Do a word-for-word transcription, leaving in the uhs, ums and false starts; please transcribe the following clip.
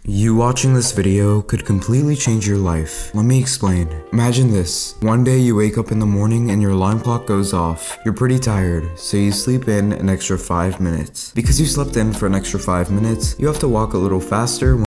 You watching this video could completely change your life. Let me explain. Imagine this. One day you wake up in the morning and your alarm clock goes off. You're pretty tired, so you sleep in an extra five minutes. Because you slept in for an extra five minutes, you have to walk a little faster